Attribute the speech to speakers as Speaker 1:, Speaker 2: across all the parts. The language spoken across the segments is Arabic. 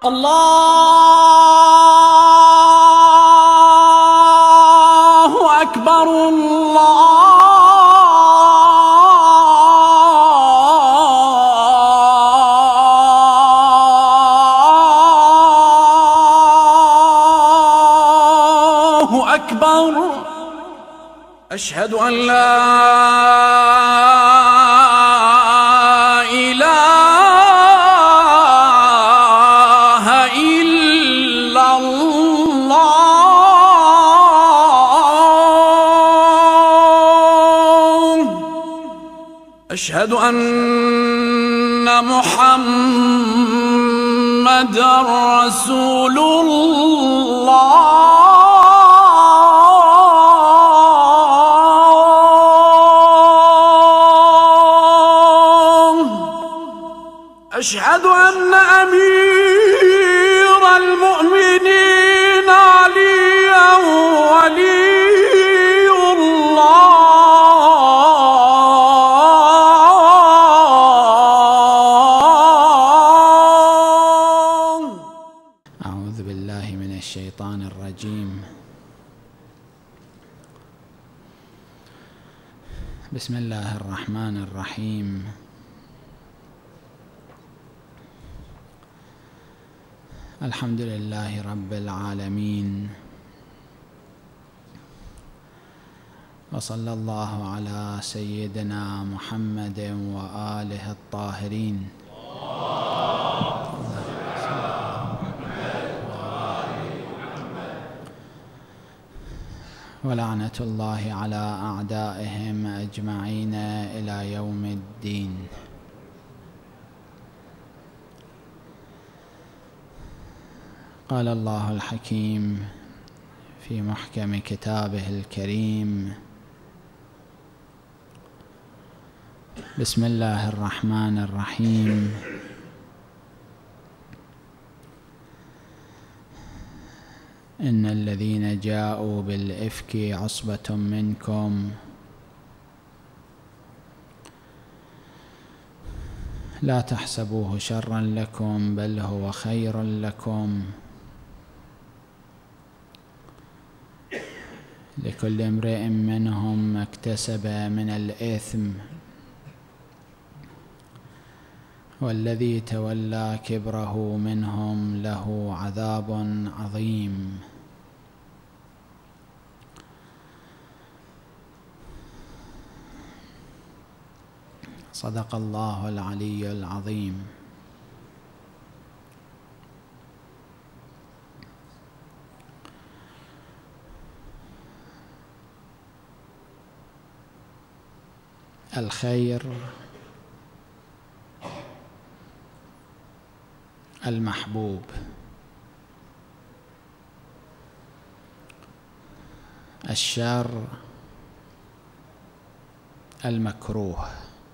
Speaker 1: الله أكبر الله أكبر. أشهد أن لا إله إلا الله. أشهد أن محمدًا رسول الله. أشهد أن أمير المؤمنين عليا ولي الله.
Speaker 2: أعوذ بالله من الشيطان الرجيم. بسم الله الرحمن الرحيم. الحمد لله رب العالمين، وصلى الله على سيدنا محمد وآله الطاهرين. ولعنة الله على أعدائهم أجمعين إلى يوم الدين. قال الله الحكيم في محكم كتابه الكريم: بسم الله الرحمن الرحيم. إن الذين جاءوا بالإفك عصبة منكم لا تحسبوه شرا لكم بل هو خير لكم، لكل امرئ منهم ما اكتسب من الإثم، والذي تولى كبره منهم له عذاب عظيم. صدق الله العلي العظيم. الخير المحبوب، الشر المكروه.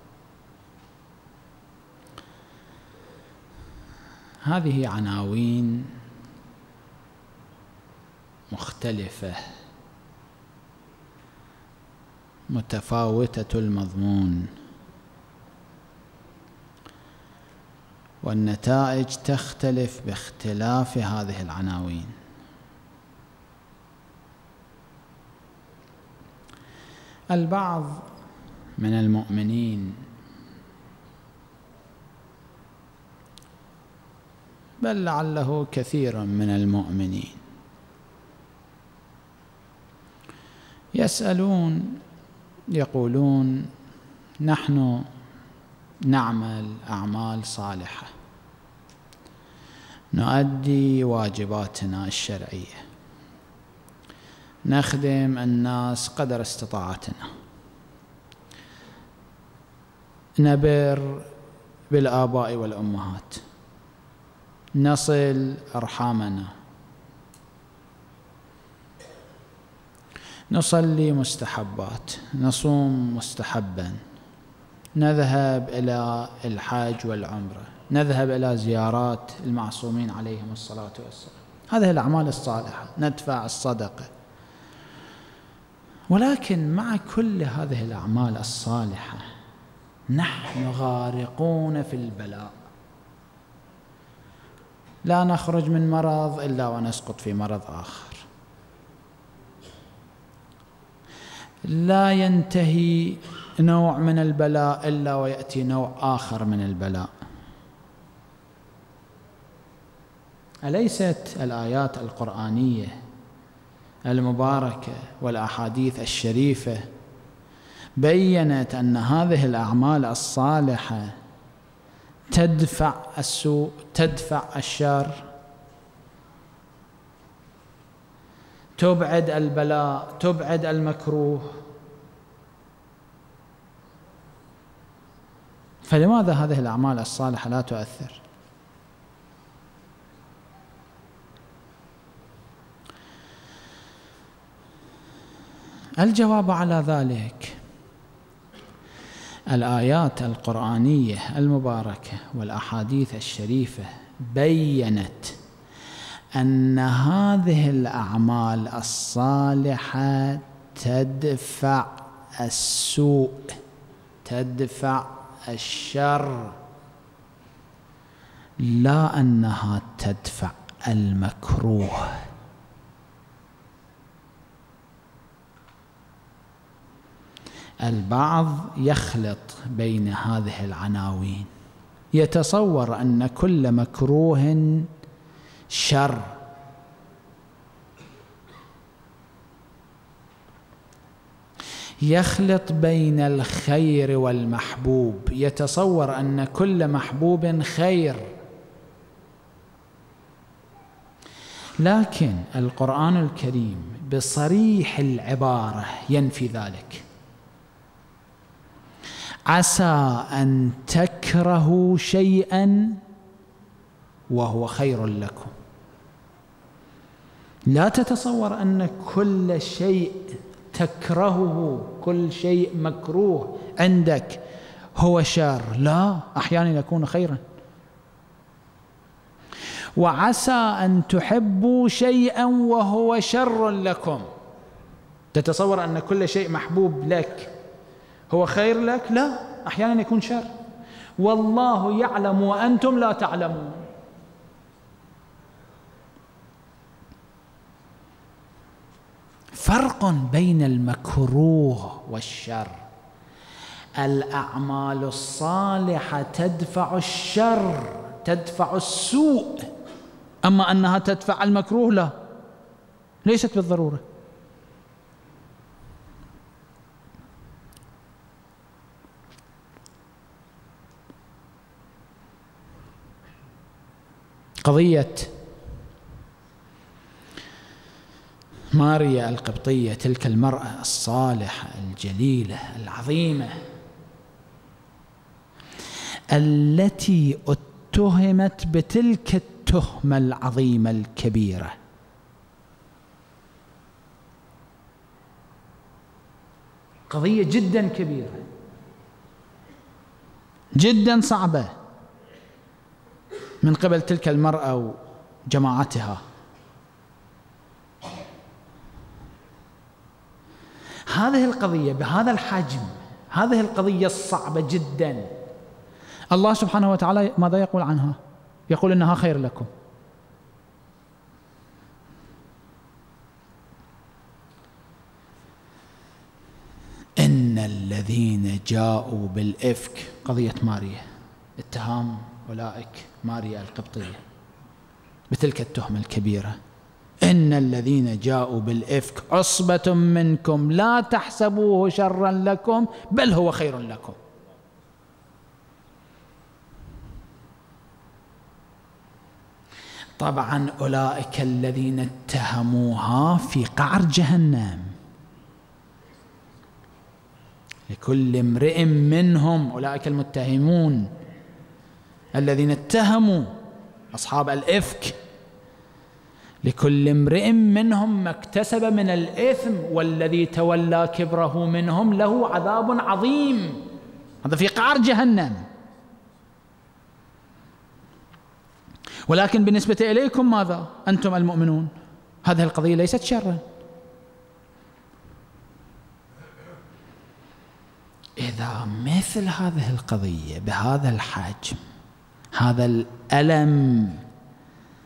Speaker 2: هذه عناوين مختلفة متفاوتة المضمون، والنتائج تختلف باختلاف هذه العناوين. البعض من المؤمنين، بل لعله كثير من المؤمنين، يسألون يقولون: نحن نعمل أعمال صالحة، نؤدي واجباتنا الشرعية، نخدم الناس قدر استطاعتنا، نبر بالآباء والأمهات، نصل أرحامنا، نصلي مستحبات، نصوم مستحبا، نذهب إلى الحج والعمرة، نذهب إلى زيارات المعصومين عليهم الصلاة والسلام. هذه الأعمال الصالحة، ندفع الصدقة. ولكن مع كل هذه الأعمال الصالحة نحن غارقون في البلاء، لا نخرج من مرض إلا ونسقط في مرض آخر، لا ينتهي نوع من البلاء إلا ويأتي نوع آخر من البلاء. أليست الآيات القرآنية المباركة والأحاديث الشريفة بيّنت أن هذه الأعمال الصالحة تدفع السوء، تدفع الشر، تبعد البلاء، تبعد المكروه؟ فلماذا هذه الأعمال الصالحة لا تؤثر؟ الجواب على ذلك الآيات القرآنية المباركة والأحاديث الشريفة بيّنت أن هذه الأعمال الصالحة تدفع السوء، تدفع الشر، لا أنها تدفع المكروه. البعض يخلط بين هذه العناوين، يتصور أن كل مكروه شر، يخلط بين الخير والمحبوب، يتصور أن كل محبوب خير. لكن القرآن الكريم بصريح العبارة ينفي ذلك. عسى أن تكرهوا شيئا وهو خير لكم. لا تتصور أن كل شيء تكرهه، كل شيء مكروه عندك هو شر، لا، أحيانا يكون خيرا. وعسى أن تحبوا شيئا وهو شر لكم. تتصور أن كل شيء محبوب لك هو خير لك؟ لا، أحيانا يكون شر. والله يعلم وأنتم لا تعلمون. فرق بين المكروه والشر. الأعمال الصالحة تدفع الشر، تدفع السوء، أما أنها تدفع المكروه لا، ليست بالضرورة. قضية ماريا القبطية، تلك المرأة الصالحة الجليلة العظيمة التي اتهمت بتلك التهمة العظيمة الكبيرة، قضية جدا كبيرة جدا صعبة من قبل تلك المرأة وجماعتها. هذه القضية بهذا الحجم، هذه القضية الصعبة جدا، الله سبحانه وتعالى ماذا يقول عنها؟ يقول إنها خير لكم. إن الذين جاءوا بالإفك، قضية ماريا، اتهام أولئك ماريا القبطية بتلك التهمة الكبيرة، إن الذين جاءوا بالإفك عصبة منكم لا تحسبوه شرا لكم بل هو خير لكم. طبعا أولئك الذين اتهموها في قعر جهنم، لكل امرئ منهم، أولئك المتهمون الذين اتهموا أصحاب الإفك، لكل امرئ منهم ما اكتسب من الإثم والذي تولى كبره منهم له عذاب عظيم. هذا في قعر جهنم. ولكن بالنسبة إليكم ماذا؟ أنتم المؤمنون، هذه القضية ليست شرا. إذا مثل هذه القضية بهذا الحجم، هذا الألم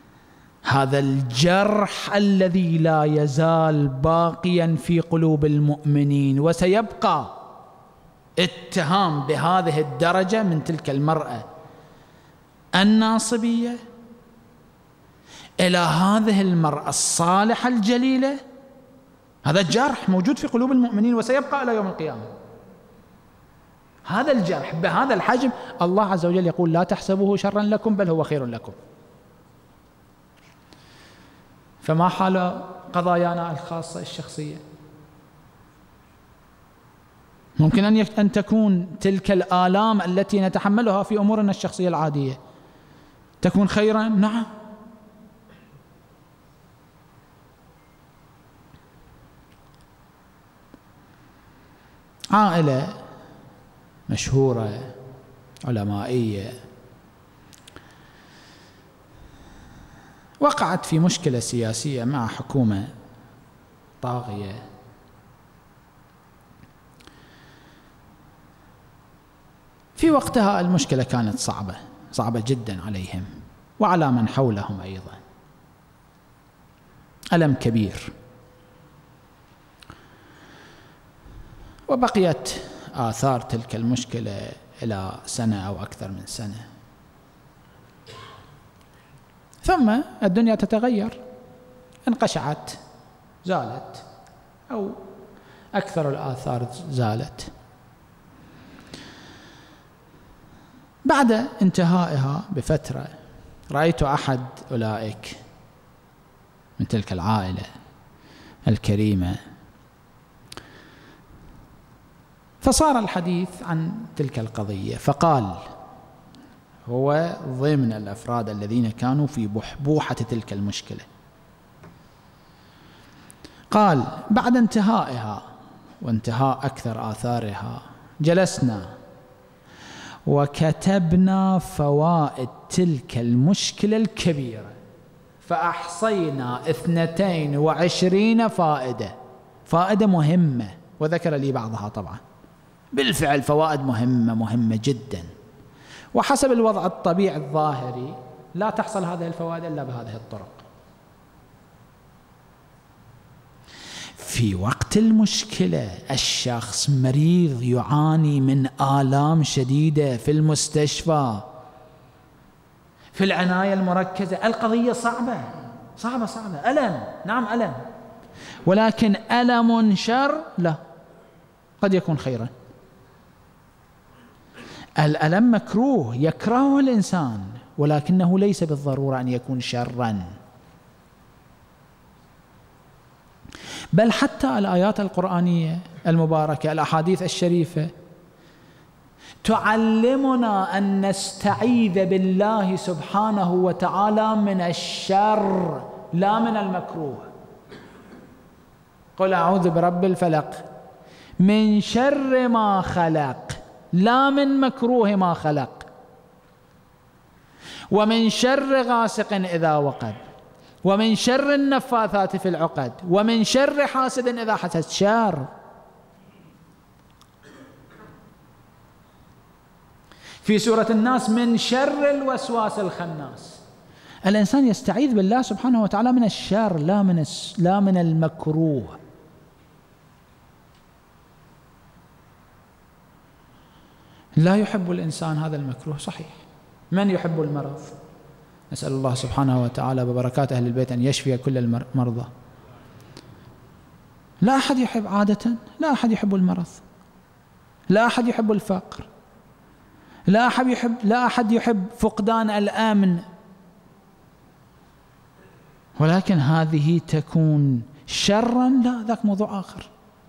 Speaker 2: هذا الجرح الذي لا يزال باقيا في قلوب المؤمنين، وسيبقى اتهام بهذه الدرجة من تلك المرأة الناصبية إلى هذه المرأة الصالحة الجليلة. هذا الجرح موجود في قلوب المؤمنين وسيبقى إلى يوم القيامة. هذا الجرح بهذا الحجم الله عز وجل يقول لا تحسبوه شرا لكم بل هو خير لكم. فما حال قضايانا الخاصة الشخصية؟ ممكن أن تكون تلك الآلام التي نتحملها في أمورنا الشخصية العادية تكون خيرا. نعم، عائلة مشهورة علمائية وقعت في مشكلة سياسية مع حكومة طاغية، في وقتها المشكلة كانت صعبة جدا عليهم وعلى من حولهم أيضا، ألم كبير، وبقيت آثار تلك المشكلة إلى سنة أو أكثر من سنة، ثم الدنيا تتغير، انقشعت، زالت، أو أكثر الآثار زالت. بعد انتهائها بفترة رأيت أحد أولئك من تلك العائلة الكريمة، فصار الحديث عن تلك القضية، فقال هو ضمن الأفراد الذين كانوا في بحبوحة تلك المشكلة، قال بعد انتهائها وانتهاء أكثر آثارها جلسنا وكتبنا فوائد تلك المشكلة الكبيرة، فأحصينا 22 فائدة مهمة، وذكر لي بعضها طبعا. بالفعل فوائد مهمة جدا، وحسب الوضع الطبيعي الظاهري لا تحصل هذه الفوائد إلا بهذه الطرق. في وقت المشكلة الشخص مريض يعاني من آلام شديدة في المستشفى، في العناية المركزة، القضية صعبة، ألم، نعم ألم، ولكن ألم شر لا، قد يكون خيرا. الألم مكروه يكرهه الإنسان، ولكنه ليس بالضرورة أن يكون شرا، بل حتى الآيات القرآنية المباركة، الأحاديث الشريفة تعلمنا أن نستعيذ بالله سبحانه وتعالى من الشر لا من المكروه. قل أعوذ برب الفلق من شر ما خلق، لا من مكروه ما خلق، ومن شر غاسق إذا وقب، ومن شر النفاثات في العقد، ومن شر حاسد إذا حسد. شر. في سورة الناس من شر الوسواس الخناس. الإنسان يستعيذ بالله سبحانه وتعالى من الشر لا من المكروه. لا يحب الإنسان هذا المكروه، صحيح. من يحب المرض؟ نسأل الله سبحانه وتعالى ببركات أهل البيت أن يشفي كل المرضى. لا أحد يحب عادة، لا أحد يحب المرض، لا أحد يحب الفقر، لا أحد يحب فقدان الأمن، ولكن هذه تكون شرا، لا، ذاك موضوع آخر.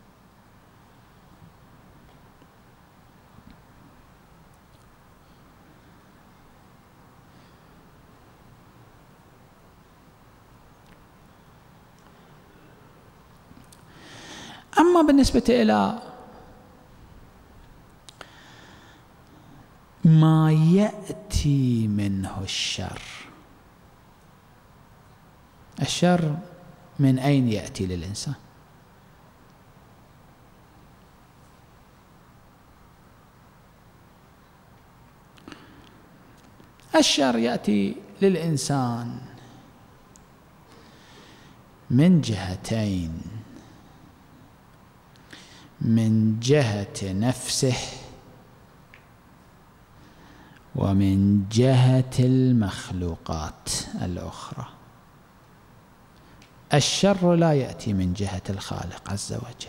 Speaker 2: أما بالنسبة إلى ما يأتي منه الشر من أين يأتي للإنسان؟ الشر يأتي للإنسان من جهتين: من جهة نفسه ومن جهة المخلوقات الأخرى. الشر لا يأتي من جهة الخالق عز وجل.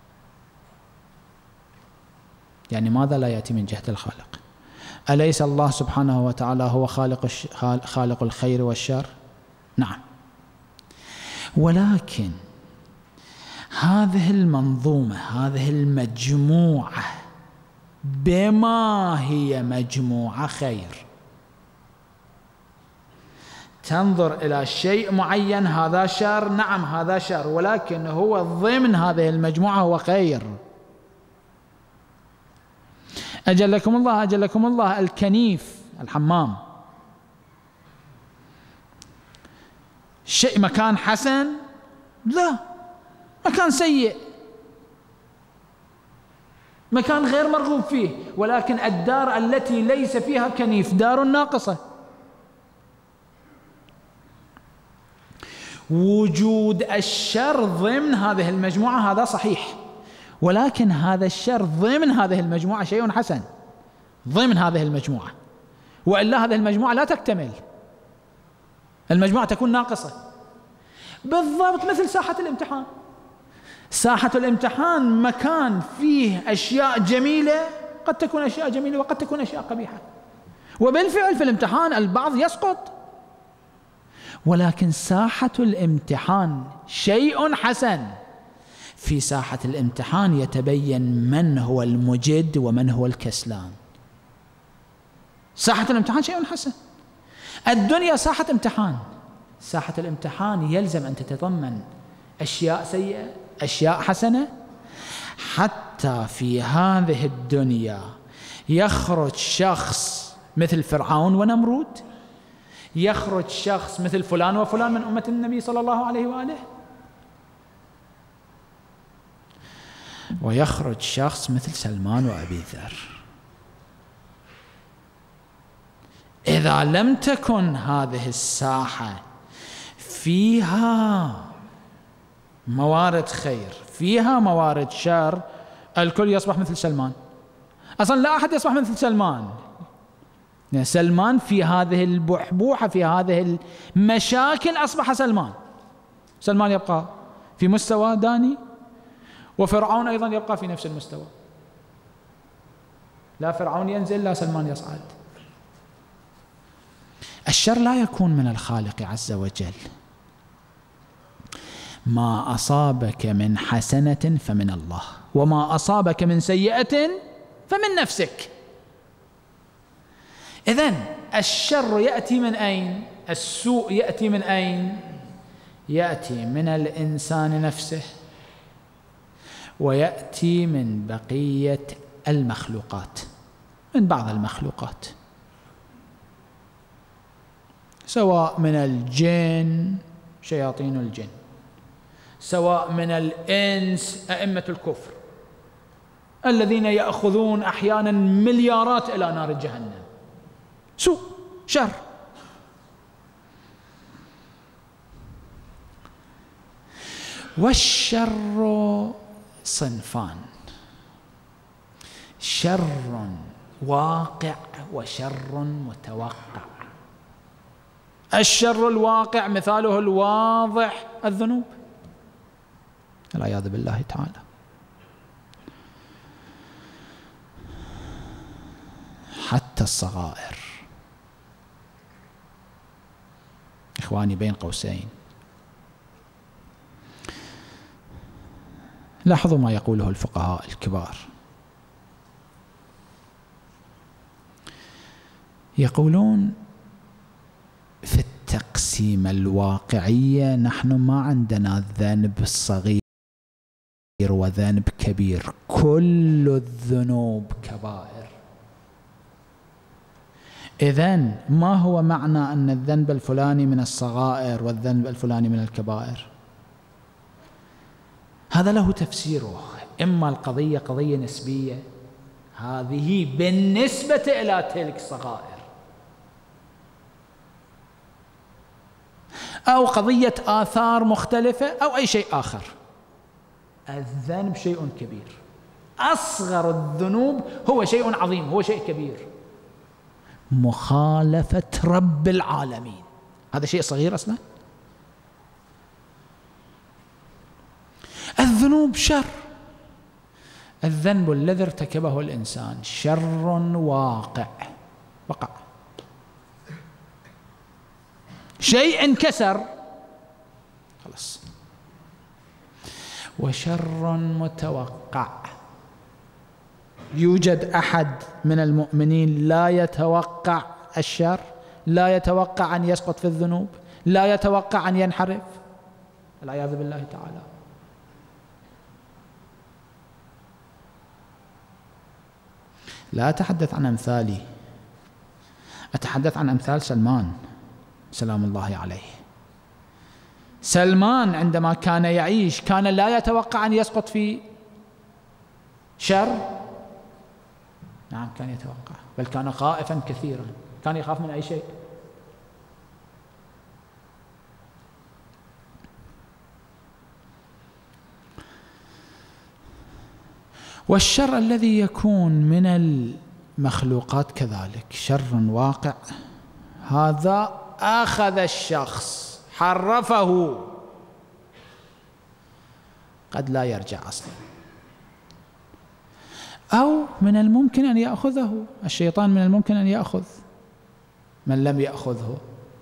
Speaker 2: يعني ماذا لا يأتي من جهة الخالق؟ أليس الله سبحانه وتعالى هو خالق الخير والشر؟ نعم، ولكن هذه المنظومة، هذه المجموعة، بما هي مجموعة خير، تنظر إلى شيء معين هذا شر، نعم هذا شر، ولكن هو ضمن هذه المجموعة هو خير. أجلكم الله أجلكم الله، الكنيف، الحمام، شيء مكان حسن؟ لا، مكان سيء، مكان غير مرغوب فيه. ولكن الدار التي ليس فيها كنيف دار ناقصة. وجود الشر ضمن هذه المجموعة هذا صحيح، ولكن هذا الشر ضمن هذه المجموعة شيء حسن، ضمن هذه المجموعة، وإلا هذه المجموعة لا تكتمل، المجموعة تكون ناقصة. بالضبط مثل ساحة الامتحان. ساحة الامتحان مكان فيه أشياء جميلة، قد تكون أشياء جميلة وقد تكون أشياء قبيحة، وبالفعل في الامتحان البعض يسقط، ولكن ساحة الامتحان شيء حسن. في ساحة الامتحان يتبين من هو المجد ومن هو الكسلان. ساحة الامتحان شيء حسن. الدنيا ساحة امتحان. ساحة الامتحان يلزم أن تتضمن أشياء سيئة، أشياء حسنة، حتى في هذه الدنيا يخرج شخص مثل فرعون ونمرود، يخرج شخص مثل فلان وفلان من أمة النبي صلى الله عليه وآله، ويخرج شخص مثل سلمان وأبي ذر. إذا لم تكن هذه الساحة فيها موارد خير، فيها موارد شر، الكل يصبح مثل سلمان. أصلا لا أحد يصبح مثل سلمان. يعني سلمان في هذه البحبوحة، في هذه المشاكل أصبح سلمان. سلمان يبقى في مستوى داني، وفرعون أيضا يبقى في نفس المستوى. لا فرعون ينزل لا سلمان يصعد. الشر لا يكون من الخالق عز وجل. ما أصابك من حسنة فمن الله، وما أصابك من سيئة فمن نفسك. إذن الشر يأتي من أين؟ السوء يأتي من أين؟ يأتي من الإنسان نفسه، ويأتي من بقية المخلوقات، من بعض المخلوقات، سواء من الجن، شياطين الجن، سواء من الإنس، أئمة الكفر الذين يأخذون أحيانا مليارات إلى نار جهنم. سوء، شر. والشر صنفان: شر واقع وشر متوقع. الشر الواقع مثاله الواضح الذنوب والعياذ بالله تعالى. حتى الصغائر. إخواني بين قوسين، لاحظوا ما يقوله الفقهاء الكبار. يقولون في التقسيم الواقعية نحن ما عندنا ذنب صغير وذنب كبير، كل الذنوب كبائر. إذن ما هو معنى أن الذنب الفلاني من الصغائر والذنب الفلاني من الكبائر؟ هذا له تفسيره. إما القضية قضية نسبية، هذه بالنسبة إلى تلك الصغائر، أو قضية آثار مختلفة أو أي شيء آخر. الذنب شيء كبير، أصغر الذنوب هو شيء عظيم، هو شيء كبير. مخالفة رب العالمين هذا شيء صغير أصلا. الذنوب شر. الذنب الذي ارتكبه الإنسان شر واقع، وقع شيء انكسر خلاص، وشر متوقع. يوجد أحد من المؤمنين لا يتوقع الشر، لا يتوقع أن يسقط في الذنوب، لا يتوقع أن ينحرف، والعياذ بالله تعالى. لا أتحدث عن أمثالي، أتحدث عن أمثال سلمان سلام الله عليه. سلمان عندما كان يعيش كان لا يتوقع أن يسقط في شر، نعم كان يتوقع، بل كان خائفا كثيرا، كان يخاف من أي شيء. والشر الذي يكون من المخلوقات كذلك شر واقع، هذا أخذ الشخص حرفه، قد لا يرجع أصلا، أو من الممكن أن يأخذه الشيطان، من الممكن أن يأخذ من لم يأخذه.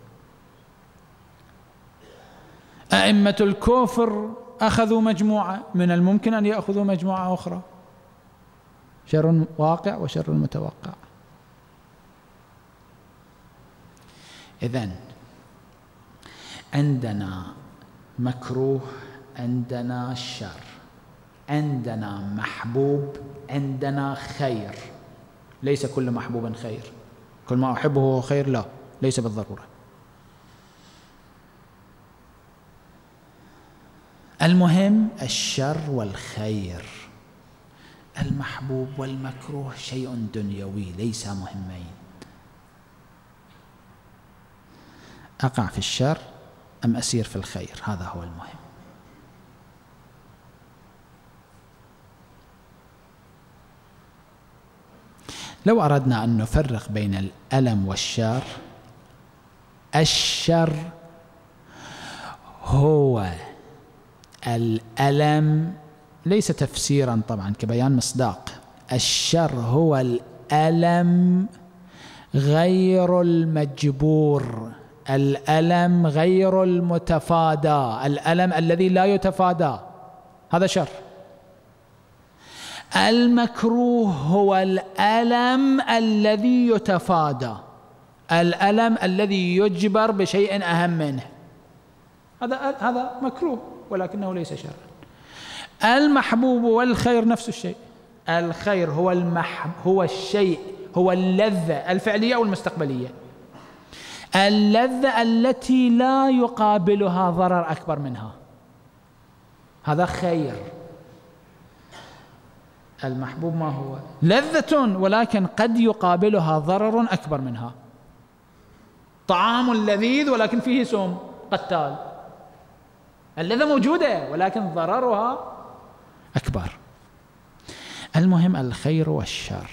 Speaker 2: أئمة الكفر أخذوا مجموعة، من الممكن أن يأخذوا مجموعة أخرى. شر واقع وشر متوقع. إذن عندنا مكروه، عندنا شر، عندنا محبوب، عندنا خير. ليس كل محبوب خير، كل ما أحبه هو خير، لا، ليس بالضرورة. المهم الشر والخير، المحبوب والمكروه شيء دنيوي ليس مهمين. أقع في الشر أم أسير في الخير، هذا هو المهم. لو أردنا أن نفرق بين الألم والشر، الشر هو الألم، ليس تفسيرا طبعا كبيان مصداق، الشر هو الألم غير المجبور، الألم غير المتفادى، الألم الذي لا يتفادى، هذا شر. المكروه هو الألم الذي يتفادى، الألم الذي يجبر بشيء أهم منه، هذا مكروه ولكنه ليس شرا. المحبوب والخير نفس الشيء. الخير هو الشيء، هو اللذة الفعلية أو المستقبلية، اللذة التي لا يقابلها ضرر أكبر منها، هذا خير. المحبوب ما هو؟ لذة ولكن قد يقابلها ضرر أكبر منها، طعام لذيذ ولكن فيه سم قتال، اللذة موجودة ولكن ضررها أكبر. المهم الخير والشر.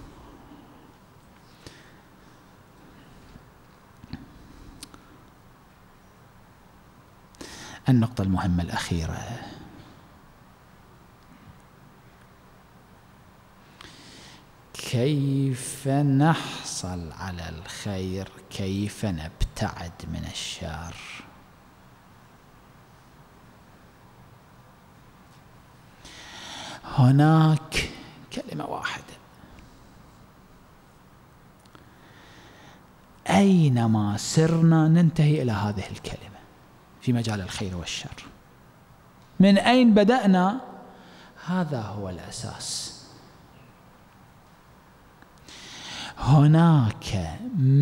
Speaker 2: النقطة المهمة الأخيرة، كيف نحصل على الخير، كيف نبتعد من الشر. هناك كلمة واحدة، أينما سرنا ننتهي إلى هذه الكلمة في مجال الخير والشر. من أين بدأنا؟ هذا هو الأساس. هناك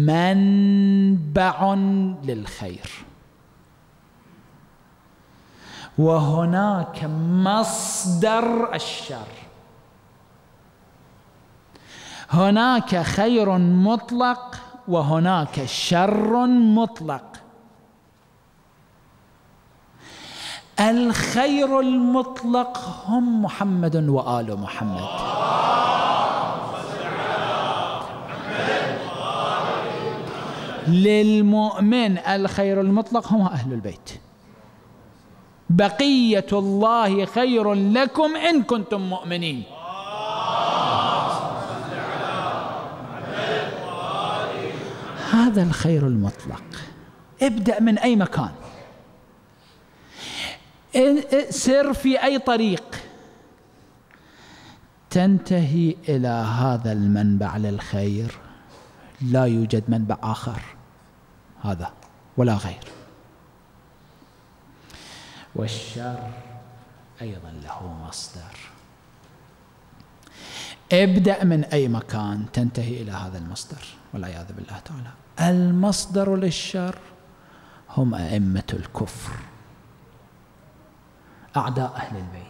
Speaker 2: منبع للخير وهناك مصدر الشر، هناك خير مطلق وهناك شر مطلق. الخير المطلق هم محمد وآل محمد. للمؤمن الخير المطلق هم أهل البيت. بقية الله خير لكم إن كنتم مؤمنين. هذا الخير المطلق. ابدأ من أي مكان، سر في أي طريق، تنتهي إلى هذا المنبع للخير. لا يوجد منبع آخر، هذا ولا غير. والشر أيضا له مصدر. ابدأ من أي مكان تنتهي إلى هذا المصدر والعياذ بالله تعالى. المصدر للشر هم أئمة الكفر، أعداء أهل البيت.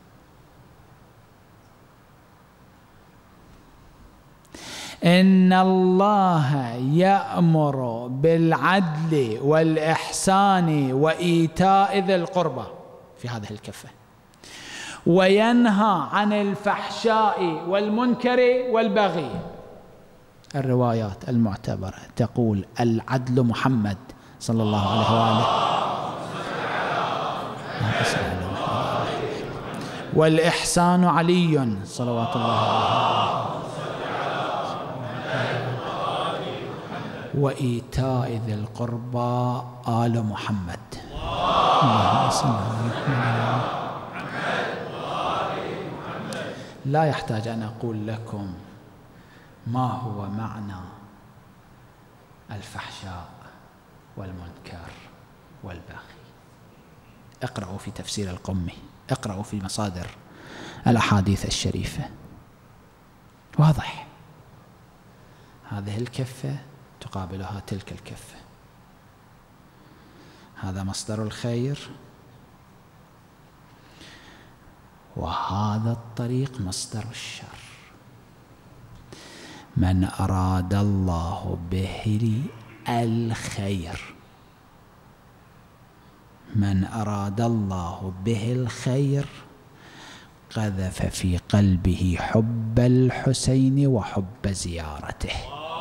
Speaker 2: إن الله يأمر بالعدل والإحسان وإيتاء ذي القربى في هذه الكفة، وينهى عن الفحشاء والمنكر والبغي. الروايات المعتبرة تقول العدل محمد صلى الله عليه وآله، والإحسان علي صلوات الله عليه، وإيتاء ذي القربى آل محمد. اللهم صل على محمد. لا يحتاج أن أقول لكم ما هو معنى الفحشاء والمنكر والبغي. اقرأوا في تفسير القمي، اقرأوا في مصادر الأحاديث الشريفة، واضح. هذه الكفة تقابلها تلك الكفة. هذا مصدر الخير، وهذا الطريق مصدر الشر. من أراد الله به الخير، من أراد الله به الخير قذف في قلبه حب الحسين وحب زيارته.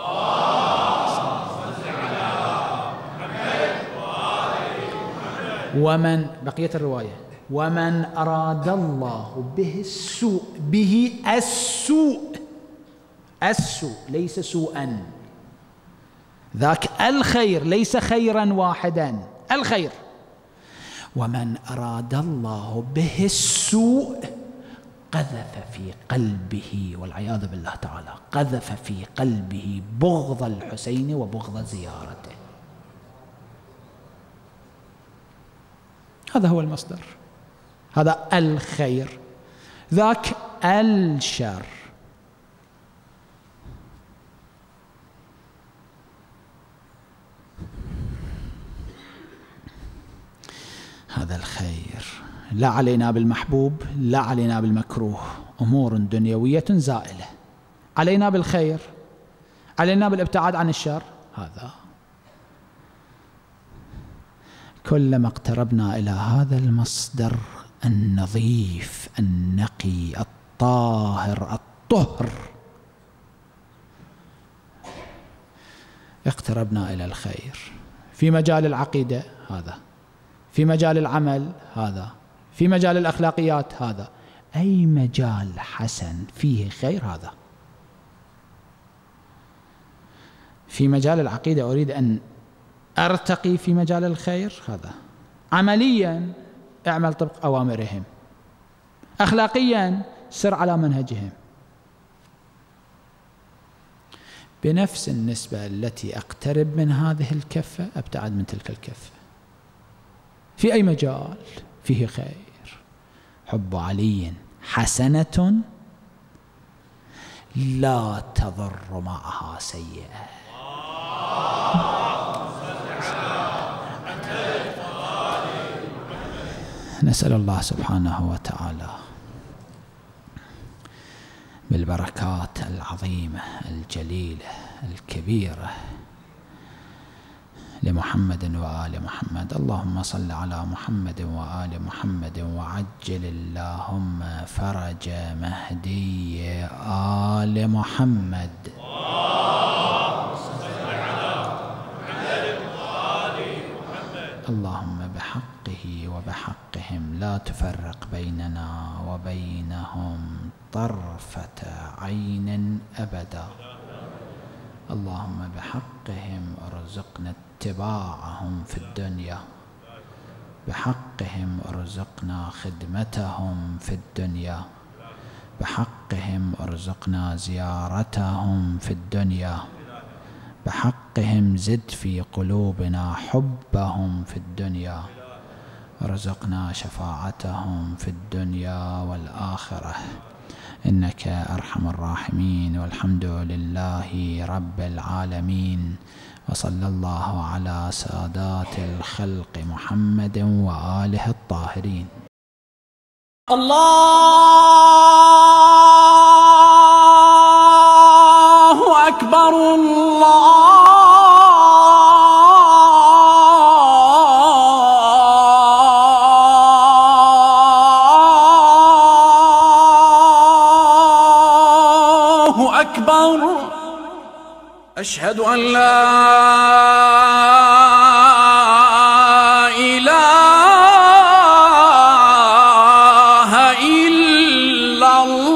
Speaker 2: ومن بقية الرواية ومن أراد الله به السوء، به السوء، السوء ليس سوءا، ذاك الخير ليس خيرا واحدا، الخير. ومن أراد الله به السوء قذف في قلبه والعياذ بالله تعالى، قذف في قلبه بغض الحسين وبغض زيارته. هذا هو المصدر، هذا الخير، ذاك الشر. هذا الخير لا علينا بالمحبوب، لا علينا بالمكروه، أمور دنيوية زائلة. علينا بالخير، علينا بالابتعاد عن الشر. هذا كلما اقتربنا إلى هذا المصدر النظيف النقي الطاهر الطهر، اقتربنا إلى الخير في مجال العقيدة، هذا في مجال العمل، هذا في مجال الأخلاقيات، هذا أي مجال حسن فيه خير. هذا في مجال العقيدة أريد أن أرتقي في مجال الخير، هذا عمليا اعمل طبق أوامرهم، أخلاقيا سر على منهجهم. بنفس النسبة التي أقترب من هذه الكفة أبتعد من تلك الكفة. في أي مجال فيه خير، حب علي حسنة لا تضر معها سيئة. نسأل الله سبحانه وتعالى بالبركات العظيمة الجليلة الكبيرة لمحمد وآل محمد. اللهم صل على محمد وآل محمد وعجل اللهم فرج مهدي آل محمد. اللهم بحقه وبحقهم لا تفرق بيننا وبينهم طرفة عين أبدا. اللهم بحقهم ارزقنا اتباعهم في الدنيا، بحقهم ارزقنا خدمتهم في الدنيا، بحقهم ارزقنا زيارتهم في الدنيا، بحقهم زد في قلوبنا حبهم في الدنيا، ارزقنا شفاعتهم في الدنيا والآخرة إنك أرحم الراحمين. والحمد لله رب العالمين، وصلى الله على سادات الخلق محمد وآله الطاهرين.
Speaker 1: الله أكبر. الله أكبر. أشهد أن لا إله إلا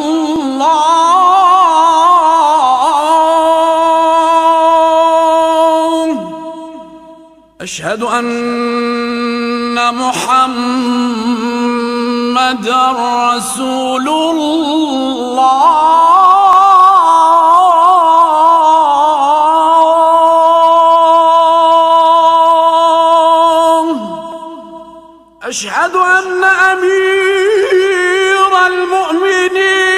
Speaker 1: الله. أشهد أن محمدًا رسول الله. أشهد أن أمير المؤمنين